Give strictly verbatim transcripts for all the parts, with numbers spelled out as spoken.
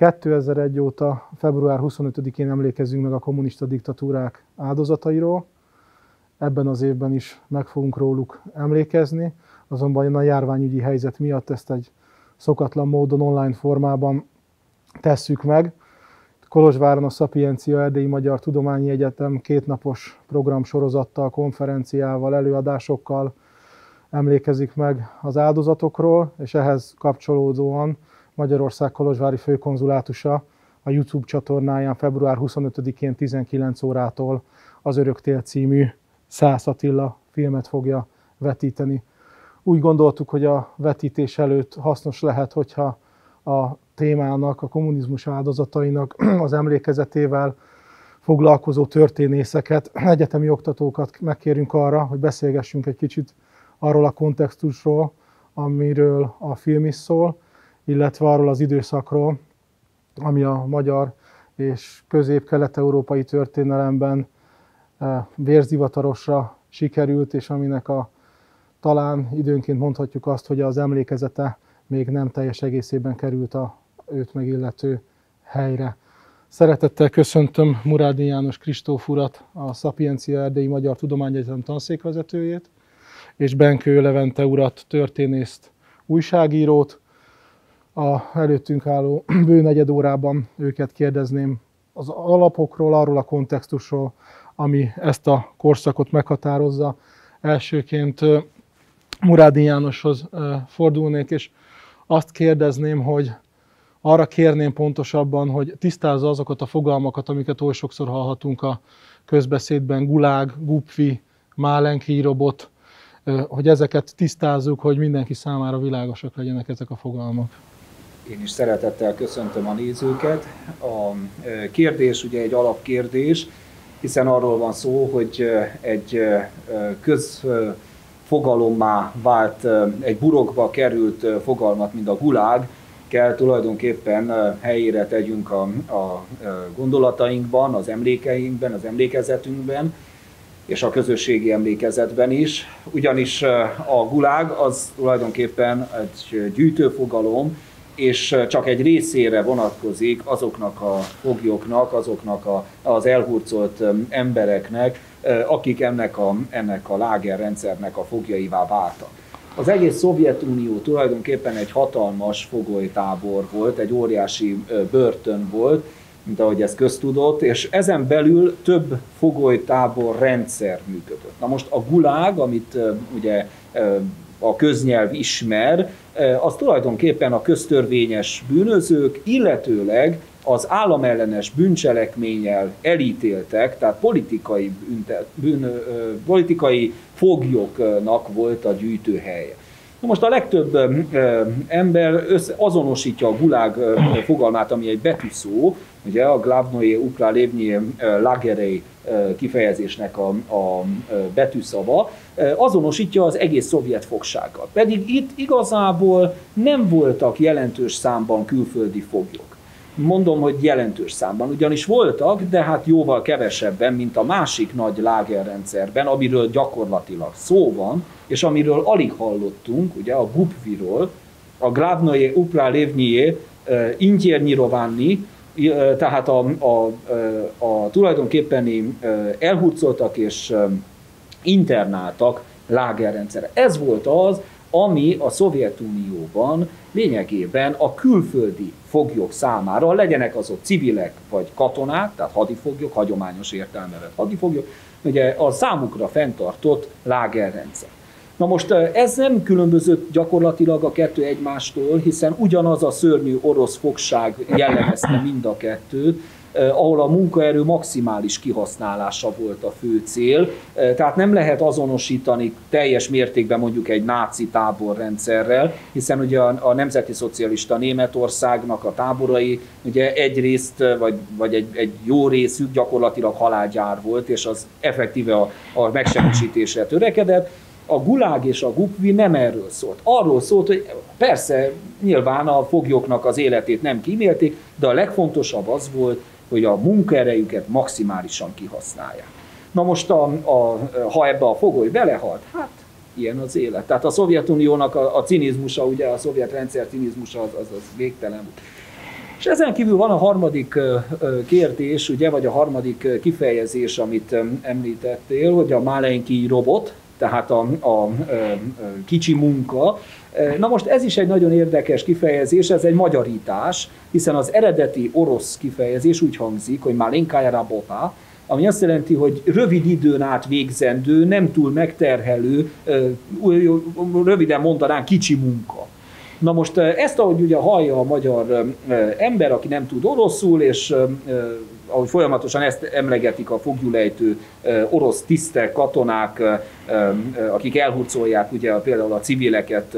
kétezer-egy óta február huszonötödikén emlékezünk meg a kommunista diktatúrák áldozatairól. Ebben az évben is meg fogunk róluk emlékezni, azonban a járványügyi helyzet miatt ezt egy szokatlan módon online formában tesszük meg. Kolozsváron a Szapiencia Erdélyi Magyar Tudományi Egyetem kétnapos programsorozattal, konferenciával, előadásokkal emlékezik meg az áldozatokról, és ehhez kapcsolódóan Magyarország kolozsvári főkonzulátusa a YouTube csatornáján február huszonötödikén tizenkilenc órától az Öröktél című Szász Attila filmet fogja vetíteni. Úgy gondoltuk, hogy a vetítés előtt hasznos lehet, hogyha a témának, a kommunizmus áldozatainak az emlékezetével foglalkozó történészeket, egyetemi oktatókat megkérünk arra, hogy beszélgessünk egy kicsit arról a kontextusról, amiről a film is szól, illetve arról az időszakról, ami a magyar és közép-kelet-európai történelemben vérzivatarosra sikerült, és aminek a talán időnként mondhatjuk azt, hogy az emlékezete még nem teljes egészében került a őt megillető helyre. Szeretettel köszöntöm Murádi János Kristóf urat, a Szapiencia Erdélyi Magyar Tudományegyetem tanszékvezetőjét, és Benkő Levente urat, történészt, újságírót. A előttünk álló bő negyed órában őket kérdezném az alapokról, arról a kontextusról, ami ezt a korszakot meghatározza. Elsőként Murádi Jánoshoz fordulnék, és azt kérdezném, hogy arra kérném pontosabban, hogy tisztázza azokat a fogalmakat, amiket oly sokszor hallhatunk a közbeszédben, gulág, gupfi, málenki robot, hogy ezeket tisztázzuk, hogy mindenki számára világosak legyenek ezek a fogalmak. Én is szeretettel köszöntöm a nézőket. A kérdés ugye egy alapkérdés, hiszen arról van szó, hogy egy közfogalommá vált, egy burokba került fogalmat, mint a gulág, kell tulajdonképpen helyére tegyünk a, a gondolatainkban, az emlékeinkben, az emlékezetünkben, és a közösségi emlékezetben is. Ugyanis a gulág az tulajdonképpen egy gyűjtőfogalom, és csak egy részére vonatkozik azoknak a foglyoknak, azoknak a, az elhurcolt embereknek, akik ennek a, ennek a lágerrendszernek a foglyaival váltak. Az egész Szovjetunió tulajdonképpen egy hatalmas fogolytábor volt, egy óriási börtön volt, mint ahogy ez köztudott, és ezen belül több fogolytábor rendszer működött. Na most a gulág, amit ugye a köznyelv ismer, az tulajdonképpen a köztörvényes bűnözők, illetőleg az államellenes bűncselekménnyel elítéltek, tehát politikai, bűnte, bűn, politikai foglyoknak volt a gyűjtőhelye. Na most a legtöbb ember azonosítja a gulág fogalmát, ami egy betűszó, ugye a Glavnoye Upralevnye Lagerei kifejezésnek a, a betűszava, azonosítja az egész szovjet fogsággal. Pedig itt igazából nem voltak jelentős számban külföldi foglyok. Mondom, hogy jelentős számban, ugyanis voltak, de hát jóval kevesebben, mint a másik nagy lágerrendszerben, amiről gyakorlatilag szó van, és amiről alig hallottunk, ugye a Gupviról, a Glavnoye Upralevnye Intyernyiroványi, tehát a, a, a, a tulajdonképpeni elhurcoltak és internáltak lágerrendszere. Ez volt az, ami a Szovjetunióban lényegében a külföldi foglyok számára, legyenek azok civilek vagy katonák, tehát hadifoglyok, hagyományos értelmevet hadifoglyok, ugye a számukra fenntartott lágerrendszer. Na most ez nem különbözött gyakorlatilag a kettő egymástól, hiszen ugyanaz a szörnyű orosz fogság jellemezte mind a kettőt, ahol a munkaerő maximális kihasználása volt a fő cél. Tehát nem lehet azonosítani teljes mértékben mondjuk egy náci táborrendszerrel, hiszen ugye a, a nemzeti szocialista Németországnak a táborai ugye egyrészt, vagy, vagy egy, egy jó részük gyakorlatilag halálgyár volt, és az effektíve a, a megsemmisítésre törekedett. A gulág és a gupvi nem erről szólt. Arról szólt, hogy persze nyilván a foglyoknak az életét nem kímélték, de a legfontosabb az volt, hogy a munkaerejüket maximálisan kihasználják. Na most, a, a, ha ebbe a fogoly belehalt, hát ilyen az élet. Tehát a Szovjetuniónak a, a cinizmusa, ugye a szovjet rendszer cinizmusa az, az, az végtelen volt. És ezen kívül van a harmadik kérdés, ugye, vagy a harmadik kifejezés, amit említettél, hogy a málenki robot, tehát a, a, a kicsi munka. Na most ez is egy nagyon érdekes kifejezés, ez egy magyarítás, hiszen az eredeti orosz kifejezés úgy hangzik, hogy málenkája rabota, ami azt jelenti, hogy rövid időn át végzendő, nem túl megterhelő, röviden mondanánk kicsi munka. Na most ezt, ahogy ugye hallja a magyar ember, aki nem tud oroszul, és ahogy folyamatosan ezt emlegetik a foglyulejtő orosz tisztek, katonák, akik elhurcolják ugye például a civileket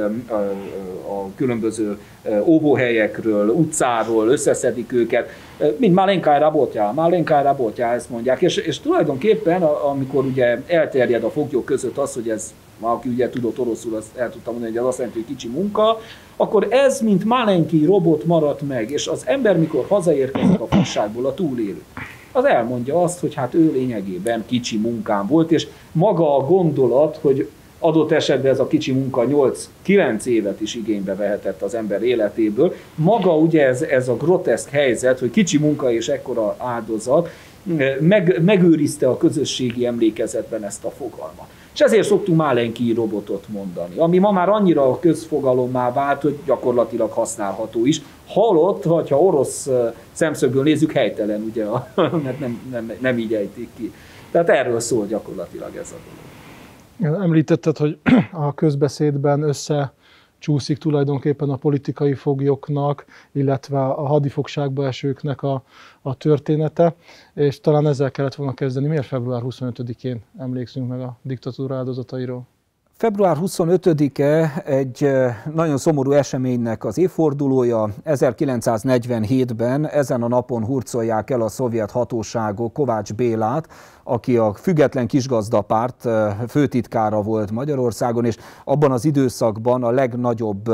a különböző óvóhelyekről, utcáról, összeszedik őket, mint málenkája rabotja, málenkája rabotja, ezt mondják, és, és tulajdonképpen amikor ugye elterjed a foglyok között az, hogy ez, aki ugye tudott oroszul, azt el tudtam mondani, hogy az azt jelenti, hogy kicsi munka, akkor ez, mint málenki robot maradt meg, és az ember, mikor hazaérkezik a fogságból, a túlélő, az elmondja azt, hogy hát ő lényegében kicsi munkám volt, és maga a gondolat, hogy adott esetben ez a kicsi munka nyolc-kilenc évet is igénybe vehetett az ember életéből, maga ugye ez, ez a groteszk helyzet, hogy kicsi munka és ekkora áldozat, meg, megőrizte a közösségi emlékezetben ezt a fogalmat. És ezért szoktunk málenki robotot mondani, ami ma már annyira közfogalommá vált, hogy gyakorlatilag használható is. Halott, vagy ha orosz szemszögből nézzük, helytelen, ugye, mert nem, nem, nem így ejtik ki. Tehát erről szól gyakorlatilag ez a dolog. Említetted, hogy a közbeszédben összecsúszik tulajdonképpen a politikai foglyoknak, illetve a hadifogságba esőknek a, a története, és talán ezzel kellett volna kezdeni. Miért február huszonötödikén emlékszünk meg a diktatúra áldozatairól? február huszonötödike egy nagyon szomorú eseménynek az évfordulója. ezerkilencszáznegyvenhétben ezen a napon hurcolják el a szovjet hatóságok Kovács Bélát, aki a Független Kisgazdapárt főtitkára volt Magyarországon, és abban az időszakban a legnagyobb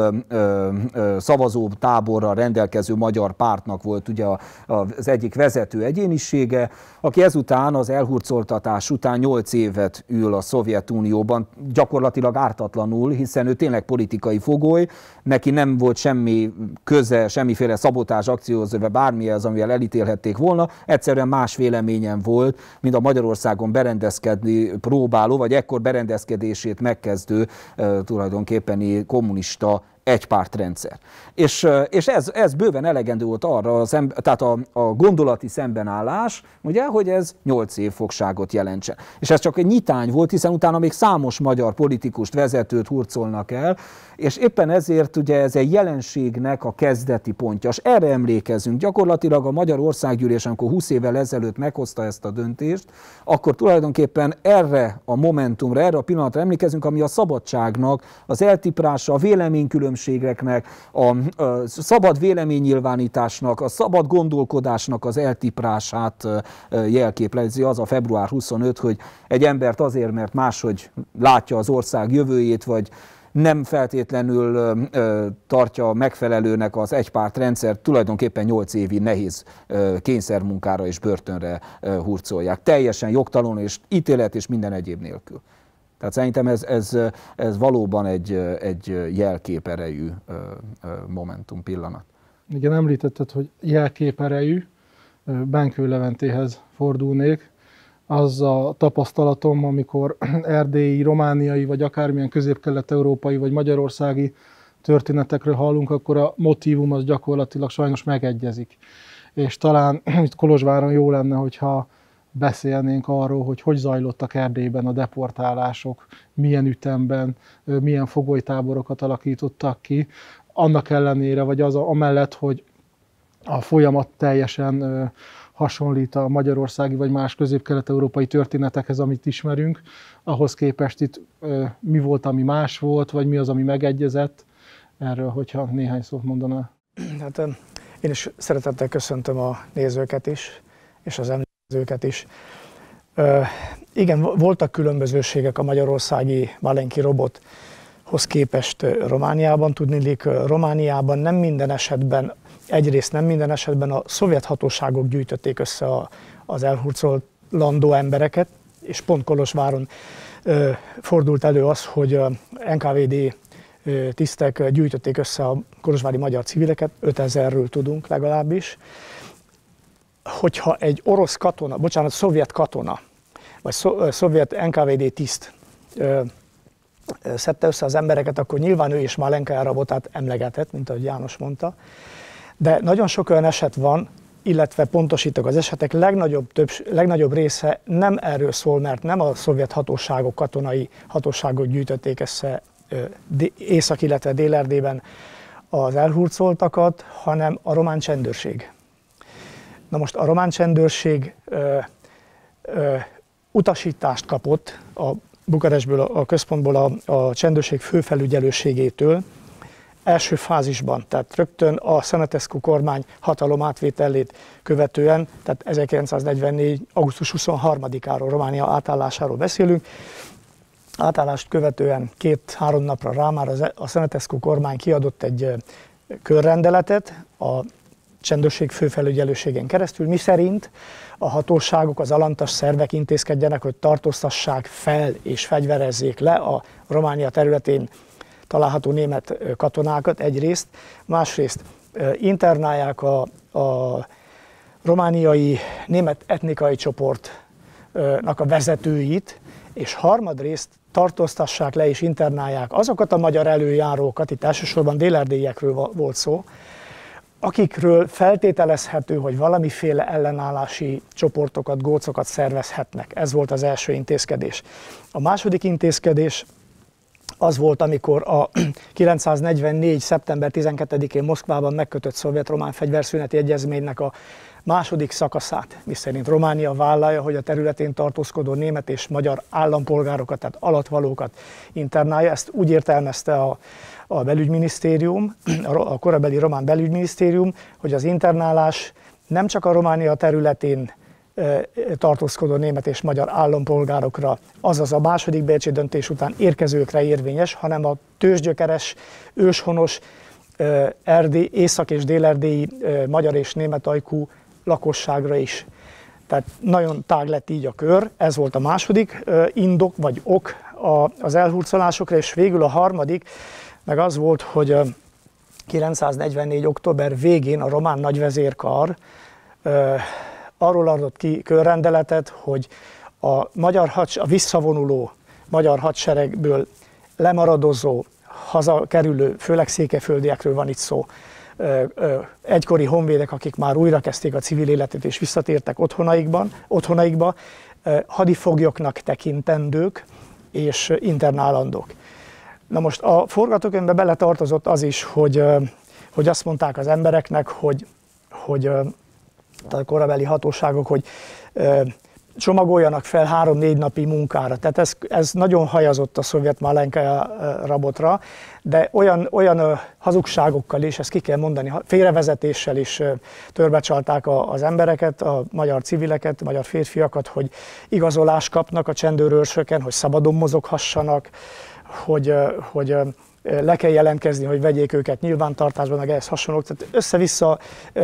szavazó táborral rendelkező magyar pártnak volt ugye az egyik vezető egyénisége, aki ezután az elhurcoltatás után nyolc évet ül a Szovjetunióban, gyakorlatilag ártatlanul, hiszen ő tényleg politikai fogoly, neki nem volt semmi köze, semmiféle szabotázs akcióhoz, vagy bármihez, amivel elítélhették volna, egyszerűen más véleményen volt, mint a Magyarországon berendezkedni próbáló, vagy ekkor berendezkedését megkezdő tulajdonképpeni kommunista egypártrendszer. És, és ez, ez bőven elegendő volt arra, az ember, tehát a, a gondolati szembenállás, ugye, hogy ez nyolc év fogságot jelentsen. És ez csak egy nyitány volt, hiszen utána még számos magyar politikust, vezetőt hurcolnak el, és éppen ezért ugye ez egy jelenségnek a kezdeti pontja. És erre emlékezünk. Gyakorlatilag a Magyar Országgyűlés, amikor húsz évvel ezelőtt meghozta ezt a döntést, akkor tulajdonképpen erre a momentumra, erre a pillanatra emlékezünk, ami a szabadságnak, az eltiprása, a véleménykülönbségeknek, a, a szabad véleménynyilvánításnak, a szabad gondolkodásnak az eltiprását jelképlezi az a február huszonötödike, hogy egy embert azért, mert máshogy látja az ország jövőjét, vagy nem feltétlenül ö, tartja megfelelőnek az egypártrendszer, tulajdonképpen nyolc évi nehéz ö, kényszermunkára és börtönre ö, hurcolják. Teljesen jogtalanul és ítélet és minden egyéb nélkül. Tehát szerintem ez, ez, ez valóban egy, egy jelképerejű momentum pillanat. Igen, említetted, hogy jelképerejű, Benkő Leventéhez fordulnék. Az a tapasztalatom, amikor erdélyi, romániai, vagy akármilyen közép-kelet-európai, vagy magyarországi történetekről hallunk, akkor a motívum az gyakorlatilag sajnos megegyezik. És talán itt Kolozsváron jó lenne, hogyha beszélnénk arról, hogy hogy zajlottak Erdélyben a deportálások, milyen ütemben, milyen fogolytáborokat alakítottak ki, annak ellenére, vagy az amellett, hogy a folyamat teljesen hasonlít a magyarországi vagy más közép-kelet-európai történetekhez, amit ismerünk, ahhoz képest itt mi volt, ami más volt, vagy mi az, ami megegyezett. Erről, hogyha néhány szót mondaná. Hát én is szeretettel köszöntöm a nézőket is, és az emlékezőket is. Igen, voltak különbözőségek a magyarországi málenki robothoz képest Romániában. Tudniillik, Romániában nem minden esetben, egyrészt nem minden esetben a szovjet hatóságok gyűjtötték össze a, az elhurcolandó embereket, és pont Kolozsváron ö, fordult elő az, hogy a en ká vé dé tisztek gyűjtötték össze a kolozsvári magyar civileket, ötezerről tudunk legalábbis. Hogyha egy orosz katona, bocsánat, szovjet katona, vagy szovjet en ká vé dé tiszt szedte össze az embereket, akkor nyilván ő is Malenka Rabotát emlegetett, mint ahogy János mondta. De nagyon sok olyan eset van, illetve pontosítok, az esetek legnagyobb, több, legnagyobb része nem erről szól, mert nem a szovjet hatóságok, katonai hatóságok gyűjtötték össze Észak, illetve Dél-Erdélyben az elhurcoltakat, hanem a román csendőrség. Na most a román csendőrség ö, ö, utasítást kapott a Bukarestből, a központból a, a csendőrség főfelügyelőségétől első fázisban, tehát rögtön a Sănătescu kormány hatalom átvételét követően, tehát ezerkilencszáznegyvennégy. augusztus huszonharmadikáról, Románia átállásáról beszélünk. Átállást követően két-három napra rá már a Sănătescu kormány kiadott egy körrendeletet a csendőrség főfelügyelőségén keresztül, miszerint a hatóságok, az alantas szervek intézkedjenek, hogy tartóztassák fel és fegyverezzék le a Románia területén található német katonákat egyrészt, másrészt internálják a, a romániai német etnikai csoportnak a vezetőit, és harmadrészt tartóztassák le és internálják azokat a magyar előjárókat, itt elsősorban dél-erdélyekről volt szó, akikről feltételezhető, hogy valamiféle ellenállási csoportokat, gócokat szervezhetnek. Ez volt az első intézkedés. A második intézkedés az volt, amikor a kilencszáznegyvennégy. szeptember tizenkettedikén Moszkvában megkötött szovjet-román fegyverszüneti egyezménynek a második szakaszát, miszerint Románia vállalja, hogy a területén tartózkodó német és magyar állampolgárokat, tehát alattvalókat internálja. Ezt úgy értelmezte a, a belügyminisztérium, a korabeli román belügyminisztérium, hogy az internálás nem csak a Románia területén tartózkodó német és magyar állampolgárokra, azaz a második bécsi döntés után érkezőkre érvényes, hanem a tőzsgyökeres, őshonos, Erdély, észak- és dél-erdélyi magyar és német ajkú lakosságra is. Tehát nagyon tág lett így a kör, ez volt a második indok vagy ok az elhurcolásokra, és végül a harmadik meg az volt, hogy kilencszáznegyvennégy. október végén a román nagyvezérkar arról adott ki körrendeletet, hogy a, magyar hads, a visszavonuló magyar hadseregből lemaradozó, hazakerülő, főleg székelyföldiekről van itt szó, egykori honvédek, akik már újra kezdték a civil életet és visszatértek otthonaikban, otthonaikba, hadifoglyoknak tekintendők és internálandók. Na most a forgatókönyvbe beletartozott az is, hogy, hogy azt mondták az embereknek, hogy, hogy a korabeli hatóságok, hogy csomagoljanak fel három-négy napi munkára. Tehát ez, ez nagyon hajazott a szovjet Malenka Rabotra, de olyan, olyan hazugságokkal is, ezt ki kell mondani, félrevezetéssel is törbecsalták az embereket, a magyar civileket, a magyar férfiakat, hogy igazolást kapnak a csendőrőrsöken, hogy szabadon mozoghassanak, hogy, hogy le kell jelentkezni, hogy vegyék őket nyilvántartásban, meg ehhez hasonlók. Tehát össze-vissza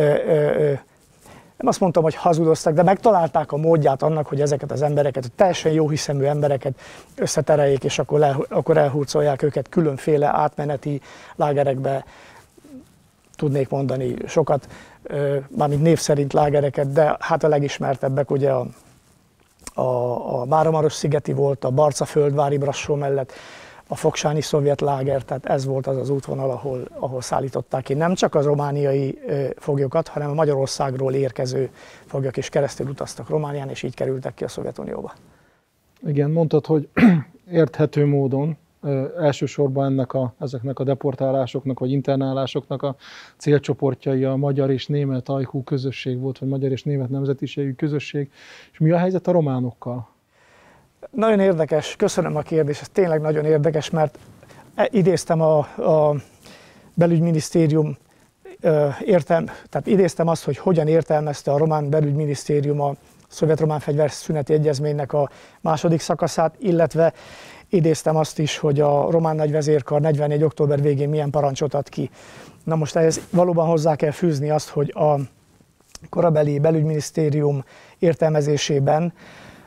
nem azt mondtam, hogy hazudoztak, de megtalálták a módját annak, hogy ezeket az embereket, a teljesen jóhiszemű embereket összetereljék, és akkor, le, akkor elhurcolják őket különféle átmeneti lágerekbe. Tudnék mondani sokat, mármint név szerint lágereket, de hát a legismertebbek ugye a, a, a Máramaros-szigeti volt, a Barca-földvári Brassó mellett, a fogsányi szovjet láger, tehát ez volt az az útvonal, ahol, ahol szállították ki nem csak az romániai foglyokat, hanem a Magyarországról érkező foglyok is keresztül utaztak Románián, és így kerültek ki a Szovjetunióba. Igen, mondtad, hogy érthető módon elsősorban ennek a, ezeknek a deportálásoknak vagy internálásoknak a célcsoportjai a magyar és német ajkú közösség volt, vagy magyar és német nemzetiségű közösség. És mi a helyzet a románokkal? Nagyon érdekes, köszönöm a kérdést, ez tényleg nagyon érdekes, mert idéztem a, a belügyminisztérium értem, tehát idéztem azt, hogy hogyan értelmezte a román belügyminisztérium a szovjet-román fegyverszüneti egyezménynek a második szakaszát, illetve idéztem azt is, hogy a román nagyvezérkar negyvennégy. október végén milyen parancsot ad ki. Na most ehhez valóban hozzá kell fűzni azt, hogy a korabeli belügyminisztérium értelmezésében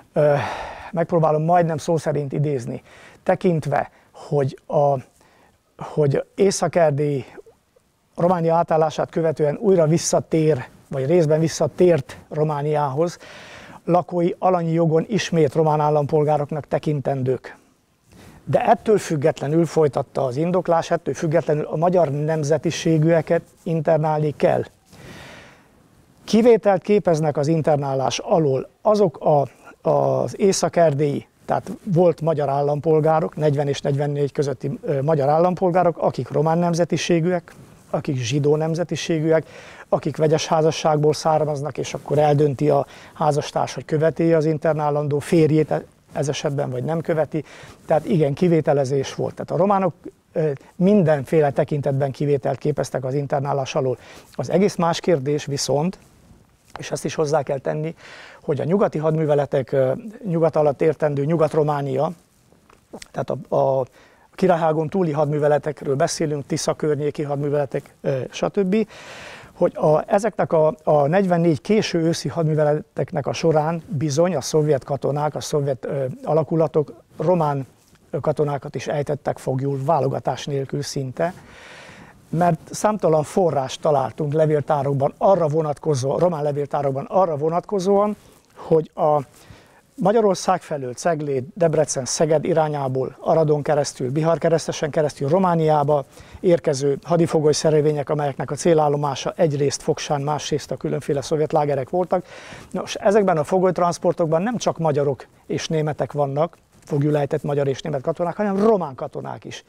megpróbálom majdnem szó szerint idézni, tekintve, hogy a hogy Észak-Erdély Románia átállását követően újra visszatér, vagy részben visszatért Romániához, lakói alanyi jogon ismét román állampolgároknak tekintendők. De ettől függetlenül folytatta az indoklás, ettől függetlenül a magyar nemzetiségűeket internálni kell. Kivételt képeznek az internálás alól azok a, az észak-erdélyi, tehát volt magyar állampolgárok, negyven és negyvennégy közötti ö, magyar állampolgárok, akik román nemzetiségűek, akik zsidó nemzetiségűek, akik vegyes házasságból származnak, és akkor eldönti a házastárs, hogy követi az internálandó férjét ez esetben, vagy nem követi. Tehát igen, kivételezés volt. Tehát a románok mindenféle tekintetben kivételt képeztek az internálás alól. Az egész más kérdés viszont, és ezt is hozzá kell tenni, hogy a nyugati hadműveletek, nyugat alatt értendő Nyugat-Románia, tehát a, a Királyhágon túli hadműveletekről beszélünk, Tisza környéki hadműveletek, stb., hogy a, ezeknek a, a negyvennégy késő őszi hadműveleteknek a során bizony a szovjet katonák, a szovjet ö, alakulatok román katonákat is ejtettek foglyul, válogatás nélkül szinte, mert számtalan forrást találtunk levéltárokban arra vonatkozóan, román levéltárokban arra vonatkozóan, hogy a Magyarország felől Ceglét, Debrecen, Szeged irányából Aradon keresztül, Bihar keresztesen keresztül Romániába érkező hadifogoly szerelvények, amelyeknek a célállomása egyrészt Fogsán, másrészt a különféle szovjet lágerek voltak. Nos, ezekben a fogolytranszportokban nem csak magyarok és németek vannak, foglyulejtett magyar és német katonák, hanem román katonák is.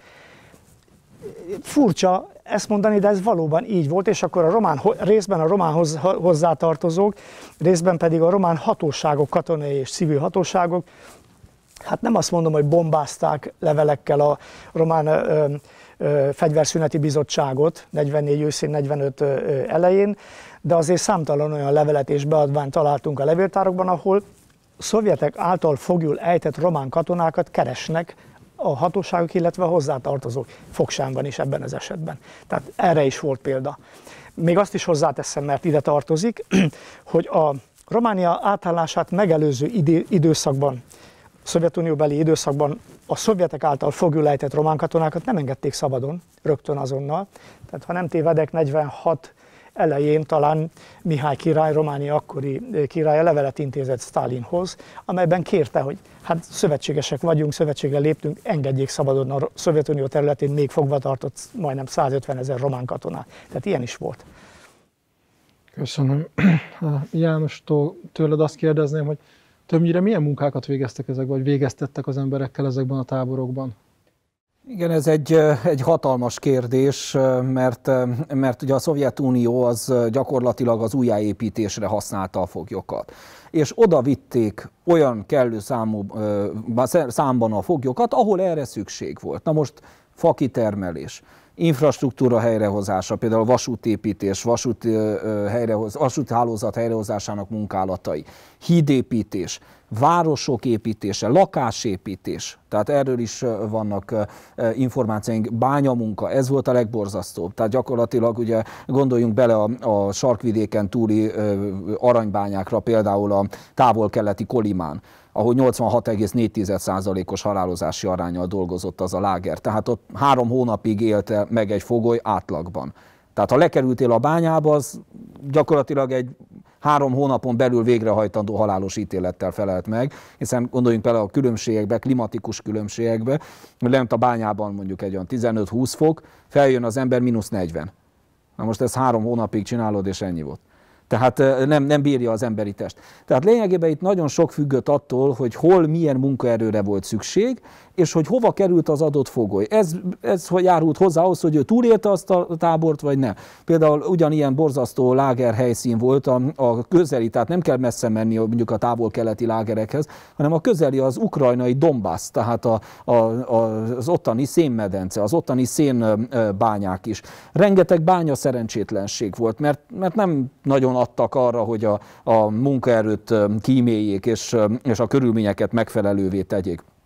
Furcsa ezt mondani, de ez valóban így volt, és akkor a román, részben a román hozzátartozók, részben pedig a román hatóságok, katonai és civil hatóságok, hát nem azt mondom, hogy bombázták levelekkel a román ö, ö, fegyverszüneti bizottságot negyvennégy őszén, negyvenöt ö, elején, de azért számtalan olyan levelet és beadványt találtunk a levéltárokban, ahol szovjetek által foglyul ejtett román katonákat keresnek a hatóságok, illetve a hozzátartozók. Fogsánban is ebben az esetben. Tehát erre is volt példa. Még azt is hozzáteszem, mert ide tartozik, hogy a Románia átállását megelőző idő, időszakban, Szovjetunióbeli időszakban a szovjetek által foglyul ejtett román katonákat nem engedték szabadon, rögtön azonnal. Tehát ha nem tévedek, negyvenhat elején talán Mihály király, Románia akkori királya levelet intézett Sztálinhoz, amelyben kérte, hogy hát szövetségesek vagyunk, szövetségre léptünk, engedjék szabadon a Szovjetunió területén még fogva tartott majdnem százötven ezer román katonát. Tehát ilyen is volt. Köszönöm. Jánostól tőled azt kérdezném, hogy többnyire milyen munkákat végeztek ezek, vagy végeztettek az emberekkel ezekben a táborokban? Igen, ez egy, egy hatalmas kérdés, mert, mert ugye a Szovjetunió az gyakorlatilag az újjáépítésre használta a foglyokat. És oda vitték olyan kellő számú, számban a foglyokat, ahol erre szükség volt. Na most fakitermelés, infrastruktúra helyrehozása, például vasútépítés, vasút helyrehoz, vasúthálózat helyrehozásának munkálatai, hídépítés, városok építése, lakásépítés, tehát erről is vannak információink, bányamunka, ez volt a legborzasztóbb. Tehát gyakorlatilag ugye gondoljunk bele a, a sarkvidéken túli aranybányákra, például a távol-keleti Kolimán, ahol nyolcvanhat egész négy százalékos halálozási aránnyal dolgozott az a láger. Tehát ott három hónapig élte meg egy fogoly átlagban. Tehát ha lekerültél a bányába, az gyakorlatilag egy három hónapon belül végrehajtandó halálos ítélettel felelt meg, hiszen gondoljunk bele a különbségekbe, klimatikus különbségekbe, hogy lent a bányában mondjuk egy olyan tizenöt-húsz fok, feljön az ember mínusz negyven. Na most ezt három hónapig csinálod, és ennyi volt. Tehát nem, nem bírja az emberi test. Tehát lényegében itt nagyon sok függött attól, hogy hol milyen munkaerőre volt szükség, és hogy hova került az adott fogoly. Ez, ez járult hozzá ahhoz, hogy ő túlélte azt a tábort, vagy nem. Például ugyanilyen borzasztó lágerhelyszín volt a, a közeli, tehát nem kell messze menni mondjuk a távol-keleti lágerekhez, hanem a közeli az ukrajnai Donbass, tehát a, a, az ottani szénmedence, az ottani szénbányák is. Rengeteg bánya szerencsétlenség volt, mert, mert nem nagyon adtak arra, hogy a, a munkaerőt kíméljék, és, és a körülményeket megfelelővé tegyék.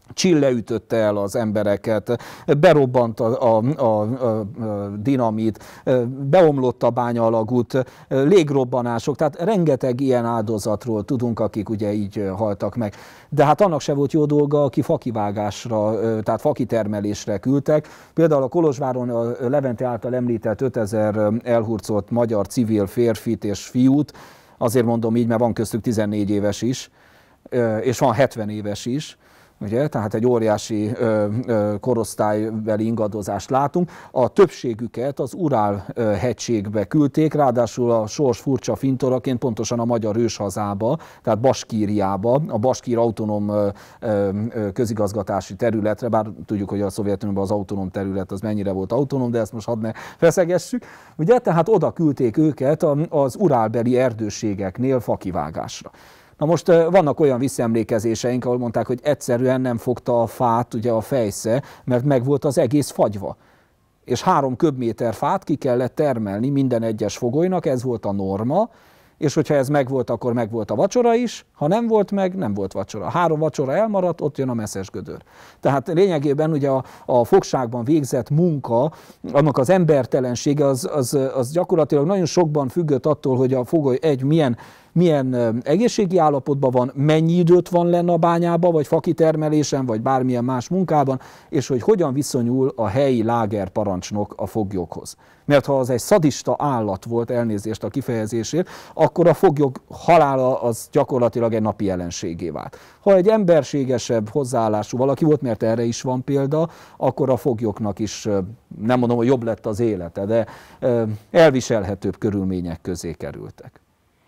Csille ütötte el az embereket, berobbant a, a, a, a dinamit, beomlott a bányaalagút, légrobbanások, tehát rengeteg ilyen áldozatról tudunk, akik ugye így haltak meg. De hát annak se volt jó dolga, aki fakivágásra, tehát fakitermelésre küldtek. Például a Kolozsváron a Levente által említett ötezer elhurcolt magyar civil férfit és fiút, azért mondom így, mert van köztük tizennégy éves is, és van hetven éves is, ugye? Tehát egy óriási ö, ö, korosztálybeli ingadozást látunk. A többségüket az Urál ö, hegységbe küldték, ráadásul a sors furcsa fintoraként pontosan a magyar őshazába, tehát Baskíriába, a baskír autonóm ö, ö, közigazgatási területre, bár tudjuk, hogy a Szovjetunióban az autonóm terület az mennyire volt autonóm, de ezt most hadd ne feszegessük. Ugye? Tehát oda küldték őket az urálbeli erdőségeknél fakivágásra. Na most vannak olyan visszaemlékezéseink, ahol mondták, hogy egyszerűen nem fogta a fát ugye a fejsze, mert meg volt az egész fagyva. És három köbméter fát ki kellett termelni minden egyes fogolynak, ez volt a norma, és hogyha ez megvolt, akkor megvolt a vacsora is, ha nem volt meg, nem volt vacsora. Három vacsora elmaradt, ott jön a messzes gödör. Tehát lényegében ugye a, a fogságban végzett munka, annak az embertelensége az, az, az gyakorlatilag nagyon sokban függött attól, hogy a fogoly egy milyen, milyen egészségi állapotban van, mennyi időt van lenne a bányában, vagy fakitermelésen, vagy bármilyen más munkában, és hogy hogyan viszonyul a helyi lágerparancsnok a foglyokhoz. Mert ha az egy szadista állat volt, elnézést a kifejezésért, akkor a foglyok halála az gyakorlatilag egy napi jelenségé vált. Ha egy emberségesebb hozzáállású valaki volt, mert erre is van példa, akkor a foglyoknak is, nem mondom, hogy jobb lett az élete, de elviselhetőbb körülmények közé kerültek.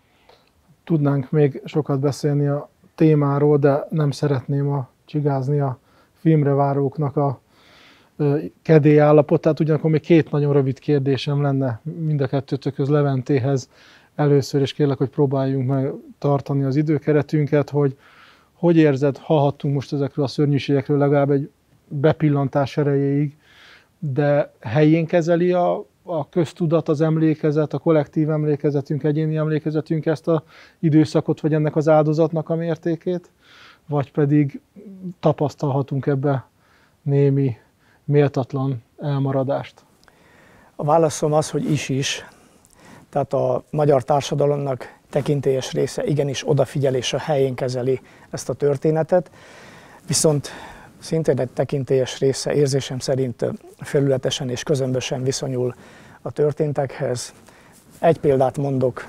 Tudnánk még sokat beszélni a témáról, de nem szeretném a csigázni a filmre váróknak a kedély állapotát. Ugyanakkor még két nagyon rövid kérdésem lenne mind a kettőtökhöz, Leventéhez először, és kérlek, hogy próbáljunk meg tartani az időkeretünket, hogy hogy érzed, hallhattunk most ezekről a szörnyűségekről legalább egy bepillantás erejéig, de helyén kezeli a, a köztudat, az emlékezet, a kollektív emlékezetünk, egyéni emlékezetünk ezt az időszakot, vagy ennek az áldozatnak a mértékét, vagy pedig tapasztalhatunk ebbe némi méltatlan elmaradást? A válaszom az, hogy is-is. Tehát a magyar társadalomnak tekintélyes része igenis odafigyel és a helyén kezeli ezt a történetet, viszont szintén egy tekintélyes része érzésem szerint felületesen és közömbösen viszonyul a történtekhez. Egy példát mondok,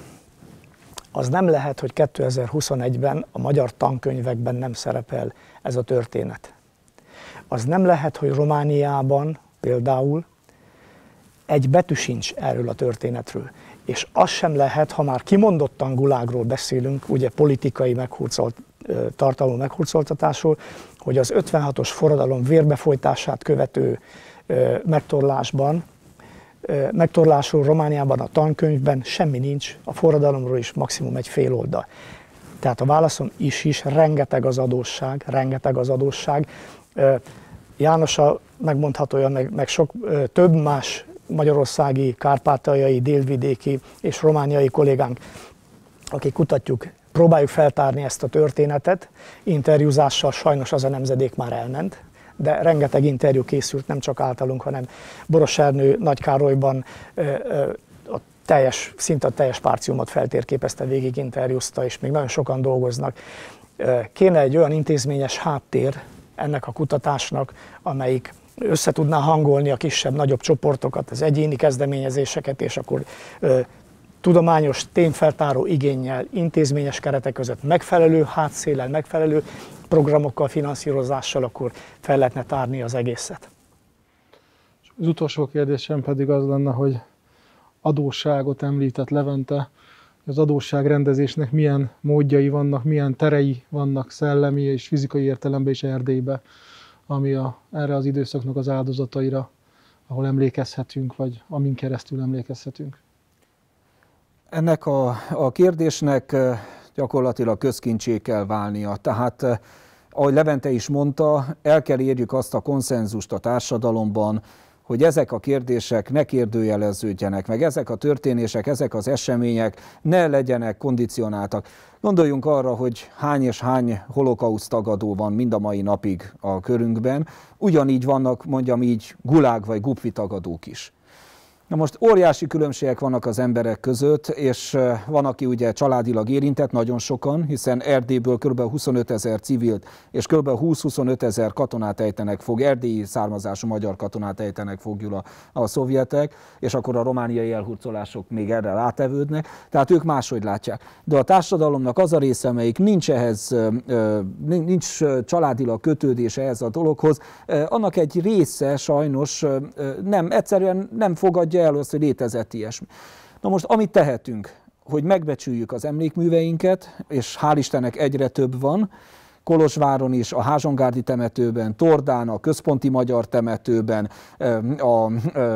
az nem lehet, hogy kétezer-huszonegyben a magyar tankönyvekben nem szerepel ez a történet. Az nem lehet, hogy Romániában például egy betű sincs erről a történetről. És az sem lehet, ha már kimondottan gulágról beszélünk, ugye politikai meghurcolt, tartalmú meghurcoltatásról, hogy az ötvenhatos forradalom vérbefolytását követő megtorlásban, megtorlásról Romániában a tankönyvben semmi nincs, a forradalomról is maximum egy fél oldal. Tehát a válaszom is-is, rengeteg az adósság, rengeteg az adósság. Jánosa megmondható olyan, meg, meg sok több más magyarországi, kárpátaljai, délvidéki és romániai kollégánk, akik kutatjuk, próbáljuk feltárni ezt a történetet. Interjúzással sajnos az a nemzedék már elment, de rengeteg interjú készült, nem csak általunk, hanem Boros Ernő Nagykárolyban a teljes, szinte a teljes párciumot feltérképezte, végig interjúzta, és még nagyon sokan dolgoznak. Kéne egy olyan intézményes háttér ennek a kutatásnak, amelyik össze tudná hangolni a kisebb-nagyobb csoportokat, az egyéni kezdeményezéseket, és akkor ö, tudományos, tényfeltáró igénnyel, intézményes keretek között megfelelő hátszéllel, megfelelő programokkal, finanszírozással, akkor fel lehetne tárni az egészet. Az utolsó kérdésem pedig az lenne, hogy adósságot említett Levente, az adósságrendezésnek milyen módjai vannak, milyen terei vannak szellemi és fizikai értelemben és Erdélyben, ami a, erre az időszaknak az áldozataira, ahol emlékezhetünk, vagy amin keresztül emlékezhetünk. Ennek a, a kérdésnek gyakorlatilag közkincsé kell válnia. Tehát, ahogy Levente is mondta, el kell érjük azt a konszenzust a társadalomban, hogy ezek a kérdések ne kérdőjeleződjenek, meg ezek a történések, ezek az események ne legyenek kondicionáltak. Gondoljunk arra, hogy hány és hány holokauszt tagadó van mind a mai napig a körünkben, ugyanígy vannak, mondjam így, gulág vagy gupvi tagadók is. Na most óriási különbségek vannak az emberek között, és van, aki ugye családilag érintett, nagyon sokan, hiszen Erdélyből kb. huszonöt ezer civilt és kb. húsz-huszonöt ezer katonát ejtenek fog, erdélyi származású magyar katonát ejtenek fogjuk a, a szovjetek, és akkor a romániai elhurcolások még erre rátevődnek, tehát ők máshogy látják. De a társadalomnak az a része, amelyik nincs ehhez, nincs családilag kötődése ehhez a dologhoz, annak egy része sajnos nem, egyszerűen nem fogadja el azt, hogy létezett ilyesmi. Na most, amit tehetünk, hogy megbecsüljük az emlékműveinket, és hál' Istennek egyre több van, Kolozsváron is, a Házsongárdi temetőben, Tordán, a központi magyar temetőben, a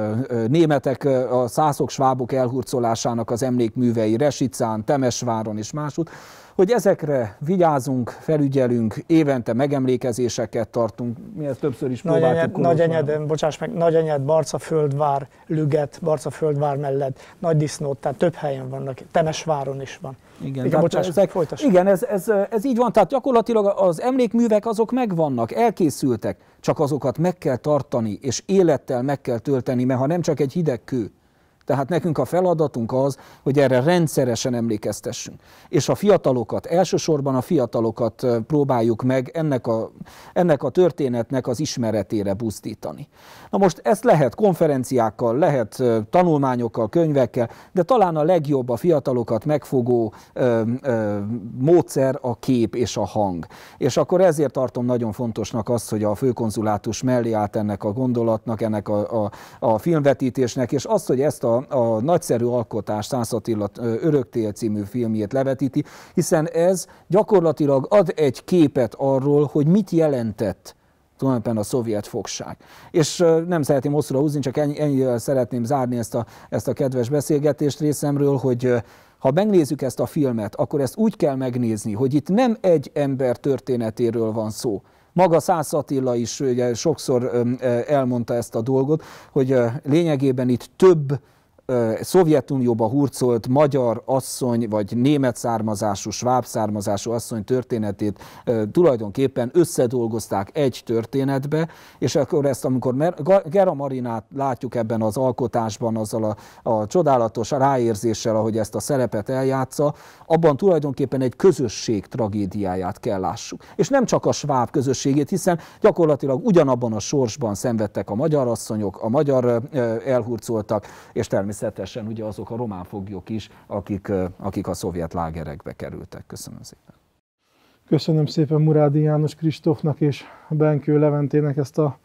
németek, a szászok, svábok elhurcolásának az emlékművei Resicán, Temesváron és másút, hogy ezekre vigyázunk, felügyelünk, évente megemlékezéseket tartunk, mi ezt többször is próbáltuk. Nagyenyeden, bocsáss meg, Nagyenyed, Barcaföldvár, Lüget, Barcaföldvár mellett, Nagydisznót, tehát több helyen vannak, Temesváron is van. Igen, igen, bocsáss, ezek, igen ez, ez, ez így van, tehát gyakorlatilag az emlékművek azok megvannak, elkészültek, csak azokat meg kell tartani, és élettel meg kell tölteni, mert ha nem csak egy hideg kő. Tehát nekünk a feladatunk az, hogy erre rendszeresen emlékeztessünk. És a fiatalokat, elsősorban a fiatalokat próbáljuk meg ennek a, ennek a történetnek az ismeretére buzdítani. Na most ezt lehet konferenciákkal, lehet tanulmányokkal, könyvekkel, de talán a legjobb a fiatalokat megfogó ö, ö, módszer a kép és a hang. És akkor ezért tartom nagyon fontosnak azt, hogy a főkonzulátus mellé állt ennek a gondolatnak, ennek a, a, a filmvetítésnek, és azt, hogy ezt a A, a nagyszerű alkotás, Szász Attila Öröktél című filmjét levetíti, hiszen ez gyakorlatilag ad egy képet arról, hogy mit jelentett tulajdonképpen a szovjet fogság. És nem szeretném hosszúra húzni, csak ennyi, ennyivel szeretném zárni ezt a, ezt a kedves beszélgetést részemről, hogy ha megnézzük ezt a filmet, akkor ezt úgy kell megnézni, hogy itt nem egy ember történetéről van szó. Maga Szász Attila is ugye, sokszor elmondta ezt a dolgot, hogy lényegében itt több Szovjetunióba hurcolt magyar asszony, vagy német származású, sváb származású asszony történetét tulajdonképpen összedolgozták egy történetbe, és akkor ezt, amikor Gera Marinát látjuk ebben az alkotásban, azzal a, a csodálatos ráérzéssel, ahogy ezt a szerepet eljátsza, abban tulajdonképpen egy közösség tragédiáját kell lássuk. És nem csak a sváb közösségét, hiszen gyakorlatilag ugyanabban a sorsban szenvedtek a magyar asszonyok, a magyar elhurcoltak, és természetesen Természetesen ugye azok a román foglyok is, akik, akik a szovjet lágerekbe kerültek. Köszönöm szépen. Köszönöm szépen Murádi János Kristófnak és Benkő Leventének ezt a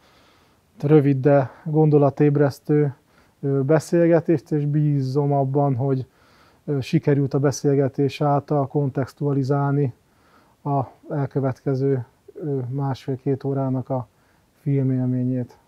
rövid, de gondolatébresztő beszélgetést, és bízom abban, hogy sikerült a beszélgetés által kontextualizálni a elkövetkező másfél-két órának a filmélményét.